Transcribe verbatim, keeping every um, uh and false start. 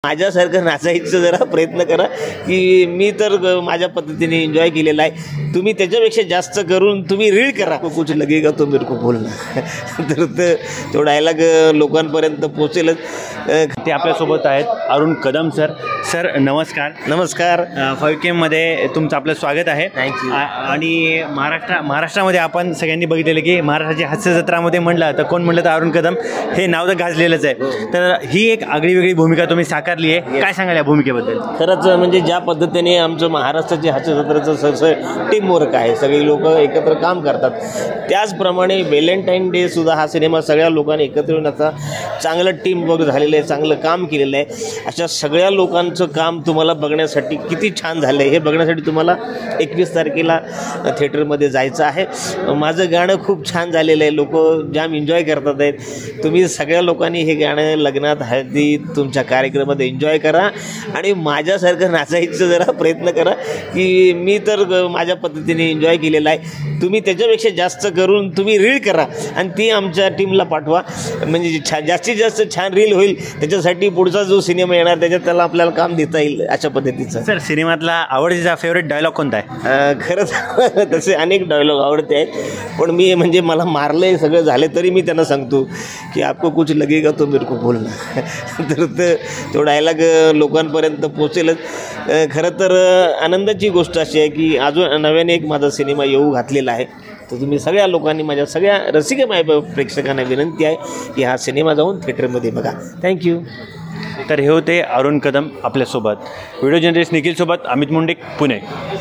माझ्यासारखं नाचायचं जरा प्रयत्न करा की मी तर माझ्या पद्धतीने एन्जॉय केलेला आहे, तुम्ही त्याच्यापेक्षा जास्त करून तुम्ही रील करा. कुछ लगेगा तो मेरे को बोलना तर तो डायलॉग लोकांपर्यंत पोहोचेलच. ते आपल्यासोबत आहेत अरुण कदम सर. सर नमस्कार. नमस्कार. फाईव्ह केमध्ये तुमचं आपलं स्वागत आहे. थँक्यू. आणि महाराष्ट्र महाराष्ट्रामध्ये आपण सगळ्यांनी बघितलेलं की महाराष्ट्राची हास्य जत्रामध्ये म्हणलं तर कोण म्हणलं तर अरुण कदम हे नाव तर गाजलेलंच आहे. तर ही एक आगळी वेगळी भूमिका तुम्ही साकारली आहे, काय सांगाल या भूमिकेबद्दल? खरंच म्हणजे ज्या पद्धतीने आमचं महाराष्ट्राची हास्य जत्रेचं सगळं टीमवर्क आहे, सगळी लोक एकत्र काम करतात, त्याचप्रमाणे व्हॅलेंटाईन डे सुद्धा हा सिनेमा सगळ्या लोकांनी एकत्र येऊन आता चांगलं टीमवर्क झालेलं आहे, चांगलं काम केलेलं आहे. अशा सगळ्या लोकांचं काम तुम्हाला बघण्यासाठी किती छान झालं आहे हे बघण्यासाठी तुम्हाला एकवीस तारखेला थिएटरमध्ये जायचं आहे. माझं गाणं खूप छान झालेलं आहे, लोक जाम एन्जॉय करतात आहेत. तुम्ही सगळ्या लोकांनी हे गाणं लग्नात हळदी तुमच्या कार्यक्रमात एन्जॉय करा आणि माझ्यासारखं नाचायचं जरा प्रयत्न करा की मी तर माझ्या पद्धतीने एन्जॉय केलेला आहे, तुम्ही त्याच्यापेक्षा जास्त करून तुम्ही रील करा आणि ती आमच्या टीमला पाठवा, म्हणजे छान जास्तीत जास्त छान रील होईल. त्याच्यासाठी पुढचा जो सिनेमा येणार त्याच्यात त्याला आपल्याला काम देता येईल अशा पद्धतीचं. सर सिनेमातला आवडतीचा फेवरेट डायलॉग कोणता आहे? खरंच तसे अनेक डायलॉग आवडते आहेत, पण मी म्हणजे मला मारलं आहे सगळं झाले तरी मी त्यांना सांगतो की आपको कुछ लगेगा तो मेरे को बोलना तर तो डायलॉग लोकांपर्यंत पोचेलच. खरं तर आनंदाची गोष्ट अशी आहे की अजून नव्याने एक माझा सिनेमा येऊ घातलेला आहे. तर तुम्ही सगळ्या लोकांनी, माझ्या सगळ्या रसिक माय प्रेक्षकांना विनंती आहे की हा सिनेमा जाऊन थिएटरमध्ये बघा. थँक्यू. तर हे होते अरुण कदम आपल्यासोबत. व्हिडिओ जर्नलिस्ट निखिलसोबत अमित मुंडे, पुणे.